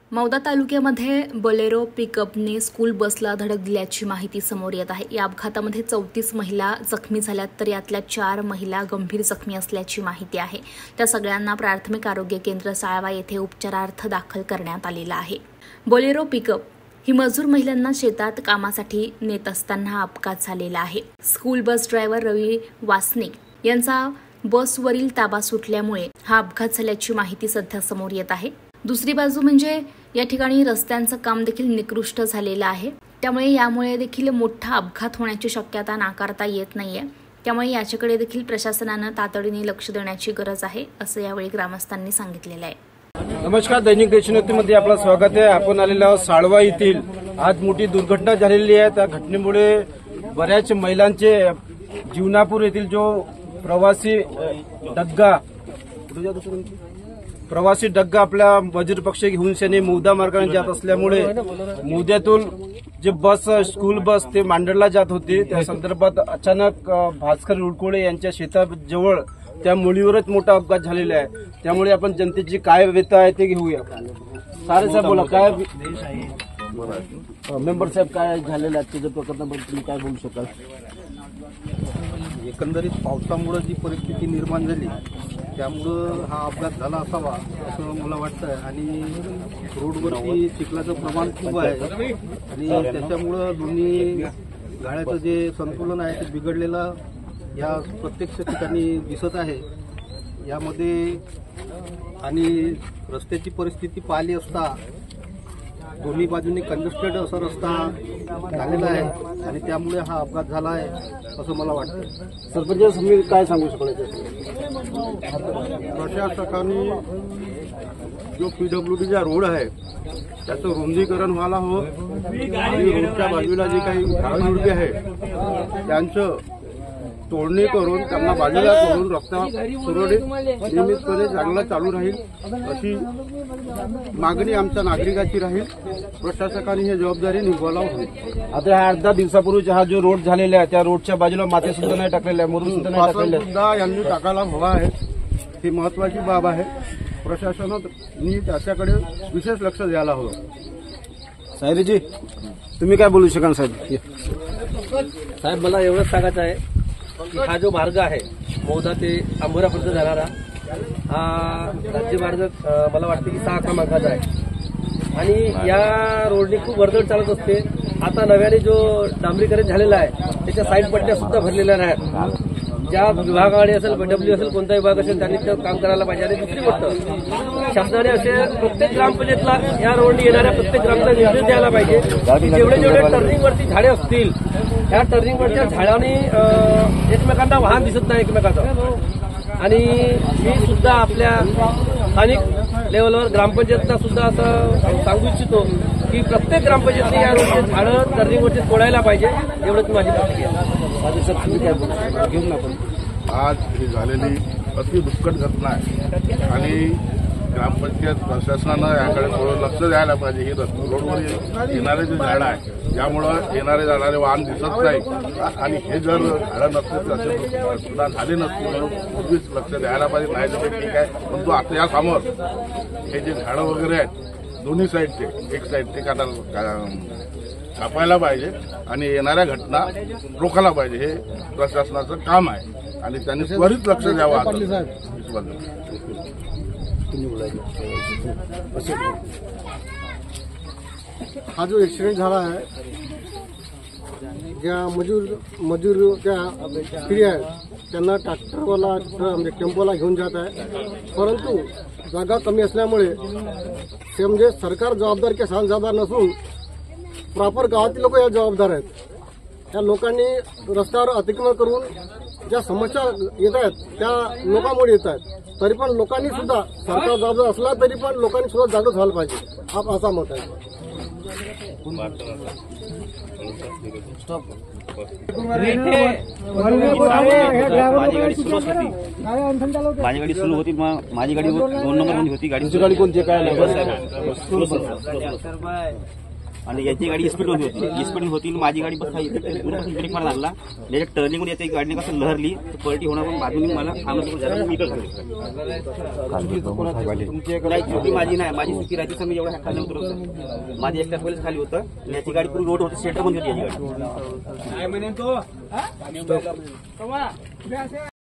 मौदा तालुक्यामध्ये Bolero पिकअपने school बसला धडक दिल्याची माहिती समोर येत आहे। या अपघातामध्ये 34 महिला जखमी झाल्यात, तर यातल्या 4 महिला गंभीर जखमी असल्याची माहिती आहे। त्या सगळ्यांना प्राथमिक आरोग्य केंद्र साळवा येथे उपचारार्थ दाखल करण्यात आलेला आहे। बोलेरो पिकअप ही मजूर महिलांना शेतात कामासाठी नेत असताना हा अपघात झालेला आहे। School bus driver Ravi Wasnik यांचा बसवरील ताबा सुटल्यामुळे हा अपघात झाल्याची माहिती सध्या समोर येत आहे। दुसरी बाजू म्हणजे या ठिकाणी रस्त्यांचं काम देखील निकृष्ट झालेलं आहे, त्यामुळे यामुळे देखील मोठा अपघात होण्याची शक्यता नाकारता येत नाहीये। त्यामुळे याच्याकडे देखील प्रशासनाने तातडीने लक्ष देण्याची गरज आहे, असं यावेळी ग्रामस्थांनी सांगितलेलं आहे। नमस्कार, दैनिक देशोन्नतीमध्ये आपलं स्वागत आहे। आपण आलेलो आहोत साळवा येथील। आज मोठी दुर्घटना झालेली आहे। त्या घटनेमुळे बऱ्याच महिलांचे जीवनापूर येथील जो प्रवासी डग्गा आपल्या मजूर पक्ष घेऊन सेने मौदा मार्गाने जात असल्यामुळे मौद्यातून जे बस स्कूल बस ते मांडरला जात होती, त्या संदर्भात अचानक भास्कर रुडकोळे यांच्या शेताजवळ त्या मुलीवरच मोठा अपघात झालेला आहे। त्यामुळे आपण जनतेची काय व्यथा आहे ते घेऊया। सारे साहेब बोला, काय मेंबर साहेब काय झालेलं आहे त्याच्या प्रकरणाबद्दल तुम्ही काय बोलू शकाल? एकंदरीत पावसामुळे जी परिस्थिती निर्माण झाली त्यामुळं हा अपघात झाला असावा असं मला वाटतं। आणि रोडवरती चिखलाचं प्रमाण खूप आहे आणि त्याच्यामुळं दोन्ही गाड्याचं जे संतुलन आहे ते बिघडलेलं या प्रत्यक्ष ठिकाणी दिसत आहे। यामध्ये आणि रस्त्याची परिस्थिती पाहिली असता दोन्ही बाजूंनी कंजेस्टेड असा रस्ता झालेला आहे आणि त्यामुळे हा अपघात झाला आहे असं मला वाटतं। सरपंच तुम्ही काय सांगू शकाल? प्रशासकांनी जो PWDचा रोड आहे त्याचं रुंदीकरण व्हायला हवं आणि रोडच्या बाजूला जे काही झाडझुडपे आहे त्यांचं तोडणी करून त्यांना बाजूला करून रस्ता सुरळीत नियमितपणे चांगला चालू राहील अशी मागणी आमच्या नागरिकाची राहील। प्रशासकांनी ही जबाबदारी निभावायला हवी। आता ह्या 8-10 दिवसापूर्वी हा जो रोड झालेला आहे त्या रोडच्या बाजूला माती सुद्धा नाही टाकलेला आहे, मुरुम सुद्धा नाही टाकलेला सुद्धा यांनी टाकायला हवा आहे। ही महत्वाची बाब आहे। प्रशासनाने त्याच्याकडे विशेष लक्ष द्यायला हवं। सायरीजी तुम्ही काय बोलू शकाल? साहेब मला एवढंच सांगायचं आहे की हा जो मार्ग आहे मौदा ते आंबोरापर्यंत जाणारा हा राज्यमार्ग मला वाटतं की 6 क्रमांकाचा आहे आणि या रोडने खूप वर्दळ चालत असते। आता नव्याने जो डांबरीकरण झालेला आहे त्याच्या साईड पट्ट्या सुद्धा भरलेल्या नाहीत। ज्या विभागाकडे असेल BW असेल कोणता विभाग असेल त्यांनी ते काम करायला पाहिजे। आणि दुसरी गोष्ट शासनाने असे प्रत्येक ग्रामपंचायतला या रोडने येणाऱ्या प्रत्येक ग्रामचा निर्देश द्यायला पाहिजे की जेवढे टर्निंगवरती झाडे असतील त्या टर्निंगवरच्या झाडांनी एकमेकांना वाहन दिसत नाही एकमेकांचं। आणि मी सुद्धा आपल्या स्थानिक लेवलवर ग्रामपंचायतला सुद्धा असं सांगू इच्छितो की प्रत्येक ग्रामपंचायतने या रोडचे झाडं टर्निंगवरती तोडायला पाहिजे। एवढंच माझी प्रतिक्रिया आहे। घेऊन आपण आज ही झालेली अति दुःखद घटना आहे आणि ग्रामपंचायत प्रशासनानं याकडे थोडं लक्ष द्यायला पाहिजे। ही रोडवर येणारे जे झाडं आहे त्यामुळं जाणारे वाहन दिसत नाही आणि हे जर झाडं नसते असे सुद्धा झाले नसते म्हणून पूर्वीच लक्ष द्यायला पाहिजे। नाही तर ठीक आहे, परंतु आता या समोर हे जे झाडं वगैरे आहेत दोन्ही साईडचे एक साईड ते कापायला पाहिजे आणि येणाऱ्या घटना रोखायला पाहिजे। हे प्रशासनाचं काम आहे आणि त्यांनी त्वरित लक्ष द्यावं। हा जो ऍक्सिडेंट झाला आहे ज्या मजूर त्या स्त्री आहेत त्यांना ट्रॅक्टरवाला म्हणजे टेम्पोला घेऊन जात आहे, परंतु जागा कमी असल्यामुळे ते म्हणजे सरकार जबाबदार की जबाबदार नसून प्रॉपर गावातील लोक या जबाबदार आहेत। त्या लोकांनी रस्त्यावर अतिक्रमण करून ज्या समस्या येत आहेत त्या लोकांमुळे येत आहेत। तरी पण लोकांनी सुद्धा सरकार जबाबदार असला तरी पण लोकांनी सुद्धा जागृत व्हायला पाहिजे, हा असा मत आहे। माझी गाडी सुरू होती, माझी गाडी 2 नंबर मध्ये होती। गाडी कोणती काय आणि याची गाडी स्पीड होती माझी गाडी बस ब्रेक मारा लागला. त्याच्या टर्निंग मध्ये याची गाडीने कसं लहरली पलटी होणार पण बाजूने मला थांबलं मीटर झाले. चुकी माझी नाही, माझी चुकी राहायची तर मी एवढ्या खाली उतरवतो. माझी एकट्या पहिलेच खाली होतं आणि याची गाडी पूर्ण रोड होती, सेंटर मध्ये होती याची गाडी.